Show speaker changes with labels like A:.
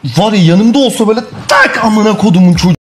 A: Var ya yanımda olsa böyle tak amına kodumun çocuğu.